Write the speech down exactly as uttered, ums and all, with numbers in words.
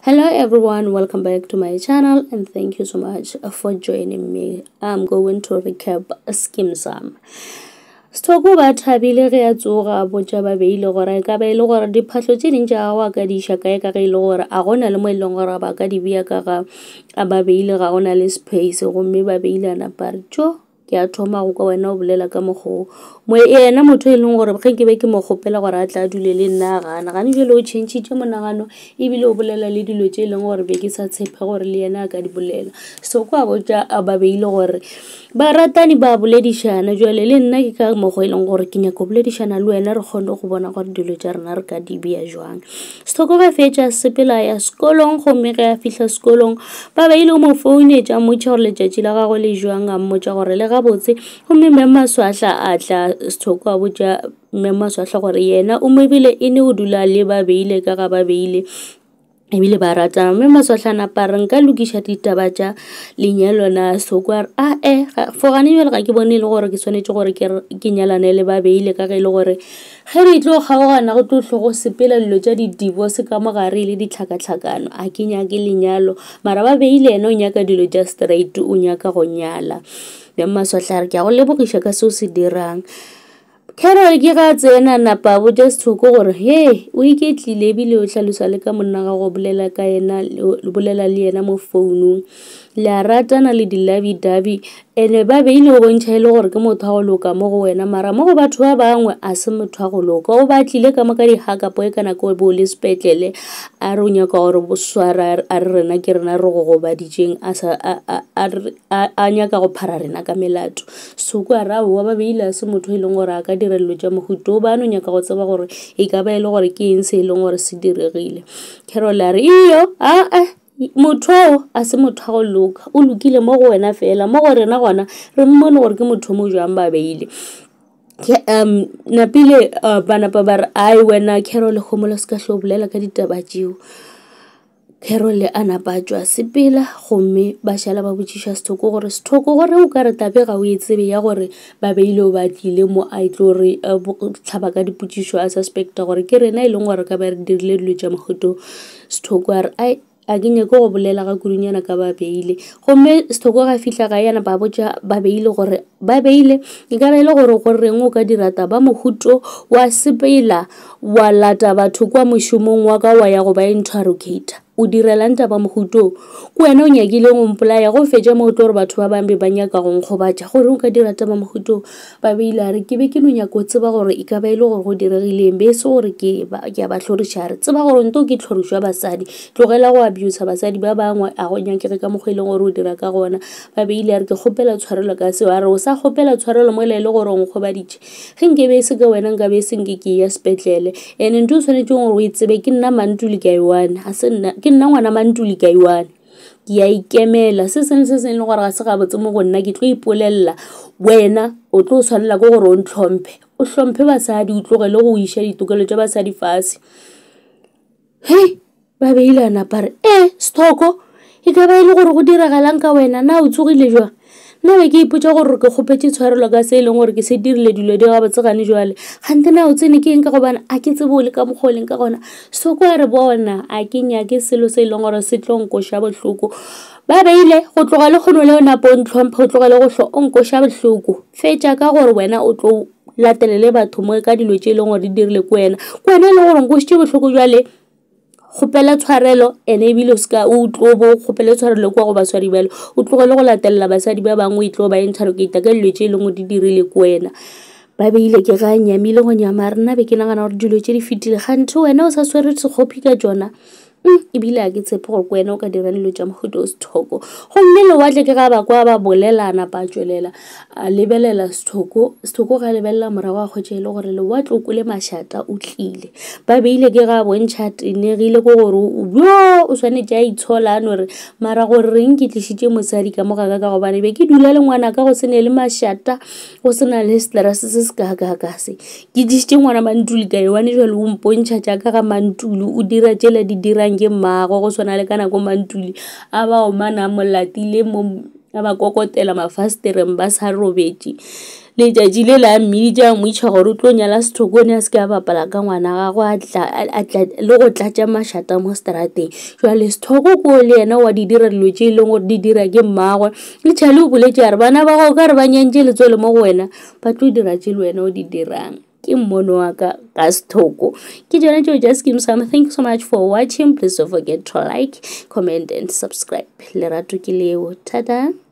Hello everyone, welcome back to my channel and thank you so much for joining me. I'm going to recap Skeem Saam. Stoko ba thabile re a tsoga botsa ba beile gore ka ba ile gore diphatlo tse dintse a wa ka di shaka ka ga ile gore a gona le mo ile gore ba ka di bia ka ga ba beile ga gona le space go mme ba beile na partjo ke a thoma go ka wena o bolela ka mogo mo ena motho e leng gore ge ke be ke mo gopela gore a tla dule le nna ga na ga ne jelo o change tse monagano e bile o bolela le dilo tse leng gore be ke sa tshepa gore le yena ka di bolela so kwa botsa ba beile gore ba ratani ba boledishana jwale le nna ke ka mogo e leng gore ke nya go boledishana le wena re gone go bona gore dilo tsa rena re ka di bia jwang stoko ga fetša sepela ya skolong go me ga fihla skolong ba beile mo phone tša mo tša gore letšatši la gago le jwang a mmotša gore le ga botse go me mema swahla a tla stoko a botša mema swahla gore yena o mebile e ne o dula le ba beile ka ga ba beile ebile ba ratana mme maswahlana pareng ka lokisha ditaba tša lenyalo na sokwa a e fo gane jwale ga ke bone le gore ke tshwanetse gore ke nyalane le ba beile ka ge le gore ge re tlo kgaogana go tlo go sepela dilo tša di-divorce ka mogare le ditlhakatlhakano a ke nyake lenyalo mara ba beile ena o nyaka dilo tša straight o nyaka go nyala mme maswahla re ke a go lebogiša ka seo se dirang Carol ke ga tsena napa bo just go gore he o iketlile bile o tlhalosa le ka monna ga go bolela ka yena le bolela le yena mo founung la ratana le dilabi dabi ene ba beile go bontšha ile gore ke motho go loka mo go wena mara mo go batho ba bangwe a se motho go loka o batlile ka moka di haka poe kana go bo le spetlele a re nya ka gore bo swara a re rena ke rena re go go ba dijeng a sa a nya ka go phara rena ka melato so kwa ra wa ba beile a se motho ile gore a ka dirello tša mohuto ba no nya ka go tseba gore e ka ba ile gore ke eng se ile gore se diregile Carol a re iyo a a motho a se motho go loka o lokile mo go wena fela mo go rena gona re mmone gore ke motho mo jwang ba beile ke um napile bana ba ba ai wena Carol go mola ska hlobolela ka ditaba tšeo Carol ana ba tswa sepela gomme ba shala ba botšiša stoko gore stoko gore o ka re tabe ga o etsebe ya gore ba beile o batlile mo a itlo re tlhaba ka dipotšišo a suspecta gore ke rena e leng gore ka ba re dirile dilo tša mogoto stoko a re ai a ke nyako go bolela ga kudunyana ka ba beile gomme stoko ga fihla ga yana ba botša ba beile gore ba beile e ka bele gore go reng o ka dirata ba mohuto wa sepela wa lata batho kwa mošomong wa ka wa ya go ba interrogator o direla nta ba mohuto ko wena o nyakile go mpolaya go fetša mo tlo gore batho ba bangwe ba nyaka go nkgobatša gore o ka dirata ba mohuto ba beile a re ke be ke no nyako tseba gore e ka ba ile gore go diregileng be se gore ke ba ke ba tlhoriša re tseba gore nto ke tlhorišwa basadi tlogela go abuse basadi ba bangwe a go nyakere ka mogwele gore o dira ka gona ba beile a re ke kgopela tshwarelo ka seo a re o sa kgopela tshwarelo mo ile gore o nkgobaditše ge nke be se ka wena nka be se nke ke ya spetlele ene nto tshwanetse gore o itsebe ke nna mantuli ka iwana a se nna ke nna ngwana mantuli ka iwana ke ya ikemela se seng se seng le gore ga se ga botse mo go nna ke tlo ipolella wena o tlo tshwanela ke gore o ntlhomphe o hlomphe basadi o tlogele go iša ditokelo tša basadi fase hei ba beile ana pare eh stoko e ka ba ile gore go diragalang ka wena na o tsogile jwa nna be ke ipotša gore ke kgopetse tshwarelo ka se e leng gore ke se dirile dilo di ga botsegane jwale gante na o tsene ke eng ka gobane a ke tsebo le ka mogoleng ka gona stoko a re bona a ke nyake selo se e leng gore se tlo nkoša bohloko ba beile go tloga le kgono le napo o ntlhomphe o tlogele go hlo o nkoša bohloko fetša ka gore wena o tlo latelele batho mo ka dilo tše e leng gore di dirile ko wena ko wena e leng gore nkošitše bohloko jwale kgopela tshwarelo ene ebile o ska o tlo bo kgopela tshwarelo kwa go baswadi belo o tlogele go latelela basadi ba bangwe e tlo ba interrogate ka dilo tše e leng go di dirile ko wena ba beile ke ga nyamile go nyama rena be ke nagana gore dilo tše di fetile ganthe wena o sa swere sekgopi ka tsona ebile a ke tshepe gore ko wena o ka dira dilo tša mohuto o sethoko gomme lewatle ke ga ba kwa ba bolelana ba tswelela a lebelela sethoko sethoko ga lebelela morago a kgwetša e le gore lewatle o kole mašata o tlile ba beile ke ga bontšha tenegile ko gore yo o swanetše a itshola a no re mara gore reng ke tlišitše mosadi ka mogaka ka gobane be ke dula le ngwana ka go se ne le mašata go sena le stress se se ka ka ka se ke tlišitše ngwana mantuli ka iwane jwale o mpontšha jaaka ga mantuli o dira tšela di dira ke mmago go swana le kana go mantuli a ba o mana molatile mo a ba kokotela mafastereng ba sa robetše letšatši le la mmiditša moitšha gore o tlo nyala Sethokone a se ke a bapala ka ngwana gagwe le go tlatša mašata mo strateng. Jwale Sethoko ko le yena wa di dira dilo tše e leng gore di dira ke mmagwe le tšhale o boletše a re bana ba gago ka re ba nyentše letswele mo go wena ba tlo dira tše le wena o di dirang. Ke mmono wa ka ka Sethoko. Ke jona tšeo tša Skeem Saam. Thank you so much for watching. Please don't forget to like, comment and subscribe. Lerato ke leo. Tada.